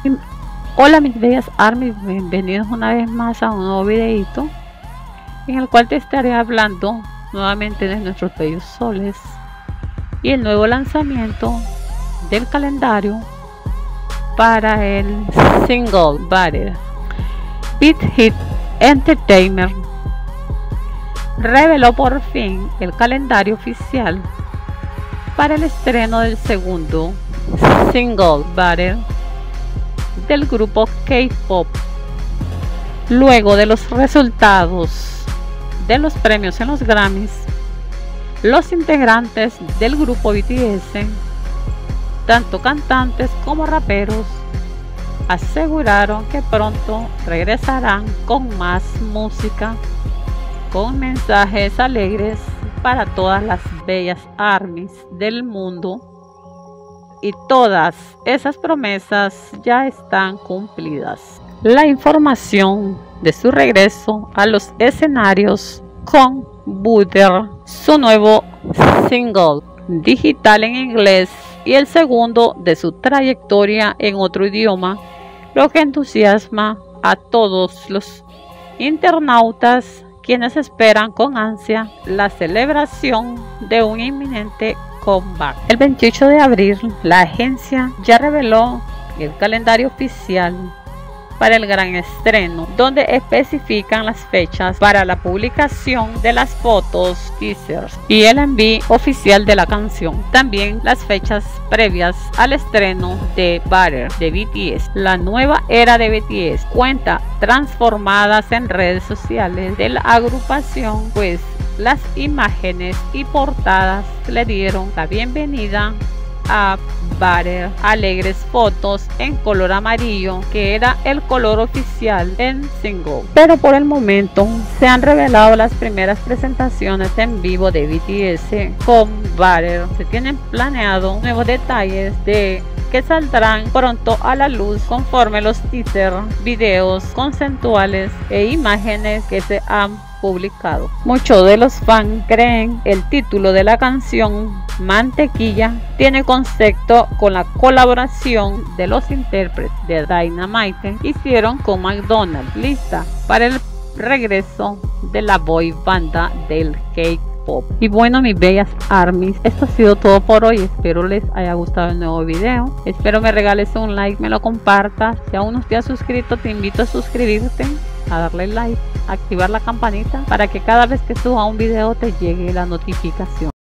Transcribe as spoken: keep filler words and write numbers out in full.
Hola mis bellas armies, bienvenidos una vez más a un nuevo videito en el cual te estaré hablando nuevamente de nuestros bellos soles y el nuevo lanzamiento del calendario para el single battle. Beat Hit Entertainment reveló por fin el calendario oficial para el estreno del segundo single battle del grupo K-pop. Luego de los resultados de los premios en los Grammys, los integrantes del grupo B T S, tanto cantantes como raperos, aseguraron que pronto regresarán con más música, con mensajes alegres para todas las bellas armies del mundo, y todas esas promesas ya están cumplidas. La información de su regreso a los escenarios con Butter, su nuevo single digital en inglés y el segundo de su trayectoria en otro idioma, lo que entusiasma a todos los internautas, quienes esperan con ansia la celebración de un inminente comeback. El veintiocho de abril, la agencia ya reveló el calendario oficial para el gran estreno, donde especifican las fechas para la publicación de las fotos, teasers y el envío oficial de la canción. También las fechas previas al estreno de Butter de B T S. La nueva era de B T S cuenta transformadas en redes sociales de la agrupación, pues las imágenes y portadas le dieron la bienvenida a Butter. Alegres fotos en color amarillo, que era el color oficial en single. Pero por el momento se han revelado las primeras presentaciones en vivo de B T S con Butter. Se tienen planeado nuevos detalles de que saldrán pronto a la luz conforme los teasers, videos conceptuales e imágenes que se han publicado. Muchos de los fans creen el título de la canción, Mantequilla, tiene concepto con la colaboración de los intérpretes de Dynamite hicieron con McDonald's, lista para el regreso de la boy banda del K-pop. Y bueno, mis bellas armies, esto ha sido todo por hoy. Espero les haya gustado el nuevo video. Espero me regales un like, me lo compartas. Si aún no te has suscrito, te invito a suscribirte, a darle like, activar la campanita para que cada vez que suba un video te llegue la notificación.